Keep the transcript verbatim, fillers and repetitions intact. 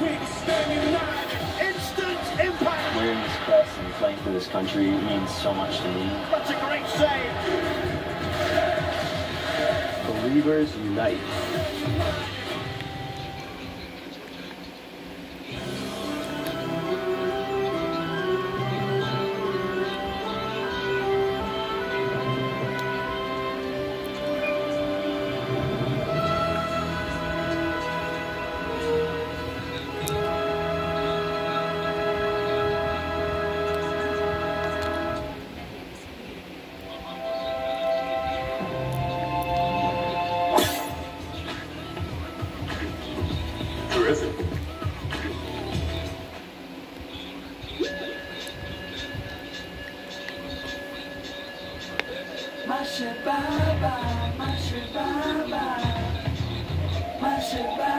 Wearing this crest and playing for this country means so much to me. That's a great save. Believers unite. Terrific. Mashe baba, mashe baba, mashe baba.